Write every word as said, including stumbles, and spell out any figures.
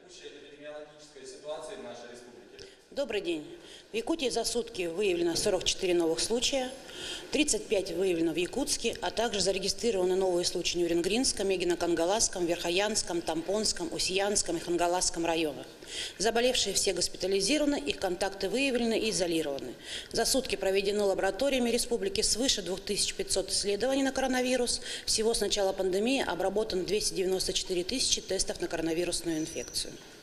текущая эпидемиологическая ситуация в нашей республике? Добрый день. В Якутии за сутки выявлено сорок четыре новых случая, тридцать пять выявлено в Якутске, а также зарегистрированы новые случаи в Нюрнгринском, Егино-Кангаласском, Верхоянском, Тампонском, Усьянском и Хангаласском районах. Заболевшие все госпитализированы, их контакты выявлены и изолированы. За сутки проведено лабораториями республики свыше двух тысяч пятисот исследований на коронавирус. Всего с начала пандемии обработано двести девяносто четыре тысячи тестов на коронавирусную инфекцию.